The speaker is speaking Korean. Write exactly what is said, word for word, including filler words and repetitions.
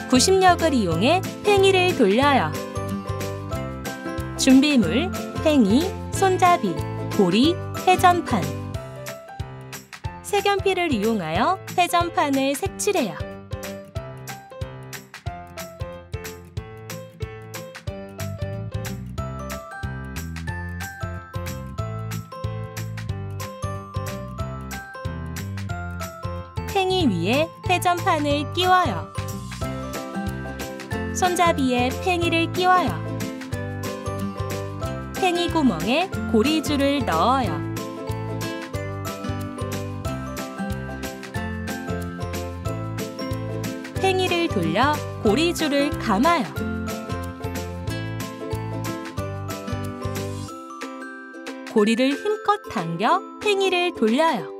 구심력을 이용해 팽이를 돌려요. 준비물: 팽이, 손잡이, 고리, 회전판. 색연필을 이용하여 회전판을 색칠해요. 팽이 위에 회전판을 끼워요. 손잡이에 팽이를 끼워요. 팽이 구멍에 고리줄을 넣어요. 팽이를 돌려 고리줄을 감아요. 고리를 힘껏 당겨 팽이를 돌려요.